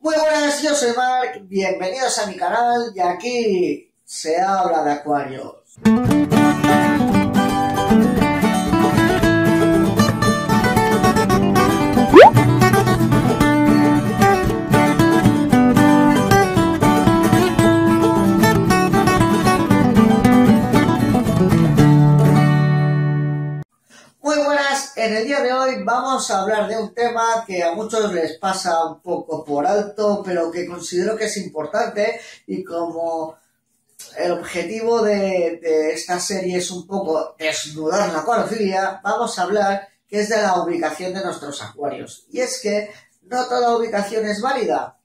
Muy buenas, yo soy Mark, bienvenidos a mi canal y aquí se habla de acuarios. Muy buenas, en el día de hoy vamos a hablar de un tema que a muchos les pasa un poco por alto, pero que considero que es importante y como el objetivo de esta serie es un poco desnudar la acuariofilia, vamos a hablar que es de la ubicación de nuestros acuarios. Y es que no toda ubicación es válida.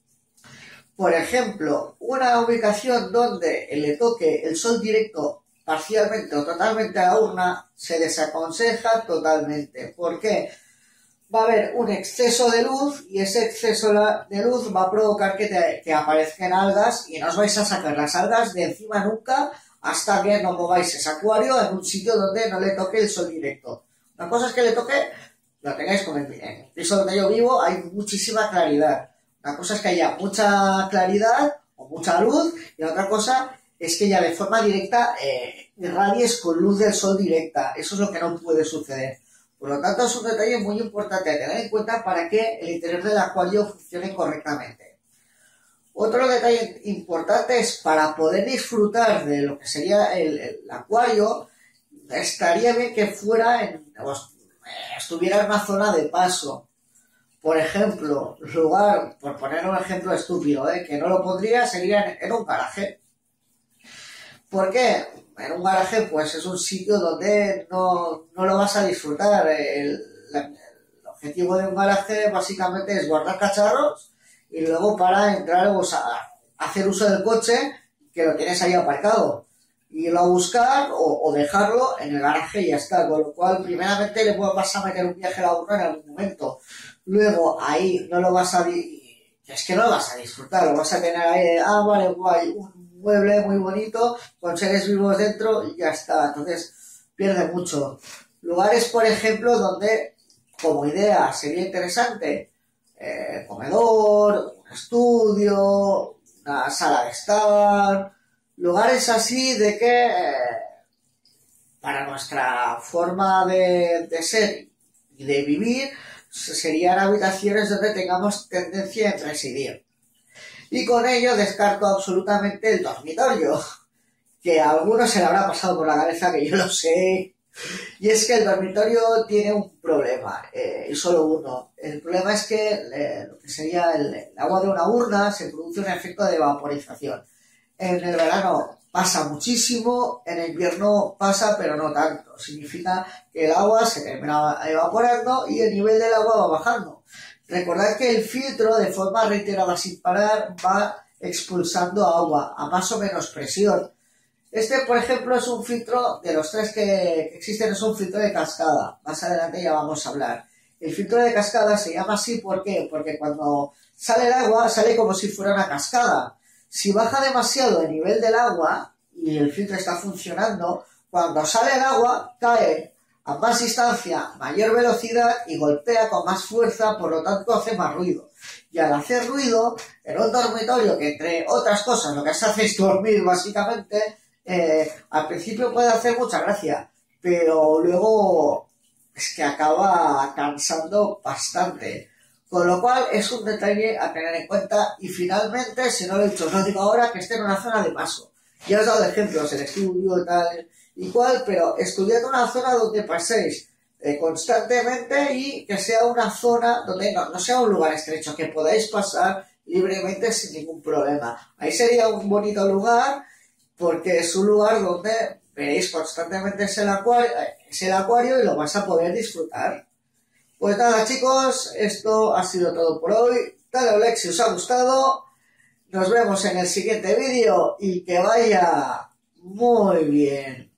Por ejemplo, una ubicación donde le toque el sol directo parcialmente o totalmente a la urna se desaconseja totalmente. ¿Por qué? Va a haber un exceso de luz y ese exceso de luz va a provocar que aparezcan algas y no os vais a sacar las algas de encima nunca hasta que no mováis ese acuario en un sitio donde no le toque el sol directo. Una cosa es que le toque, lo tengáis como en el piso donde yo vivo hay muchísima claridad. Una cosa es que haya mucha claridad o mucha luz y la otra cosa es que ya de forma directa irradies con luz del sol directa. Eso es lo que no puede suceder. Por lo tanto, es un detalle muy importante a tener en cuenta para que el interior del acuario funcione correctamente. Otro detalle importante es para poder disfrutar de lo que sería el acuario, estaría bien que estuviera en una zona de paso. Por ejemplo, por poner un ejemplo estúpido, que no lo pondría, sería en un garaje. ¿Por qué? En un garaje pues es un sitio donde no lo vas a disfrutar. El objetivo de un garaje básicamente es guardar cacharros y luego para entrar a hacer uso del coche que lo tienes ahí aparcado. Irlo a buscar o dejarlo en el garaje y ya está. Con lo cual, primeramente le vas a meter un viaje a la urna en algún momento. Luego ahí no lo vas a... Es que no lo vas a disfrutar, lo vas a tener ahí, vale, guay, un mueble muy bonito, con seres vivos dentro y ya está. Entonces, pierde mucho. Lugares, por ejemplo, donde, como idea, sería interesante, comedor, un estudio, una sala de estar, lugares así de que, para nuestra forma de ser y de vivir, serían habitaciones donde tengamos tendencia a residir. Y con ello descarto absolutamente el dormitorio, que a algunos se le habrá pasado por la cabeza, que yo lo sé. Y es que el dormitorio tiene un problema, y solo uno. El problema es que lo que sería el agua de una urna se produce un efecto de vaporización. En el verano pasa muchísimo, en el invierno pasa, pero no tanto. Significa que el agua se termina evaporando y el nivel del agua va bajando. Recordad que el filtro, de forma reiterada sin parar, va expulsando agua a más o menos presión. Este, por ejemplo, es un filtro, de los tres que existen, es un filtro de cascada. Más adelante ya vamos a hablar. El filtro de cascada se llama así, ¿por qué? Porque cuando sale el agua, sale como si fuera una cascada. Si baja demasiado el nivel del agua y el filtro está funcionando, cuando sale el agua cae a más distancia, mayor velocidad y golpea con más fuerza, por lo tanto hace más ruido. Y al hacer ruido, en un dormitorio que entre otras cosas lo que se hace es dormir básicamente, al principio puede hacer mucha gracia, pero luego es que acaba cansando bastante. Con lo cual es un detalle a tener en cuenta y finalmente, si no lo he dicho, os lo digo ahora, que esté en una zona de paso. Ya os he dado ejemplos, el estudio, tal y cual, pero estudiad una zona donde paséis constantemente y que sea una zona donde no sea un lugar estrecho, que podáis pasar libremente sin ningún problema. Ahí sería un bonito lugar porque es un lugar donde veréis constantemente ese acuario y lo vais a poder disfrutar. Pues nada, chicos, esto ha sido todo por hoy. Dale a like si os ha gustado. Nos vemos en el siguiente vídeo y que vaya muy bien.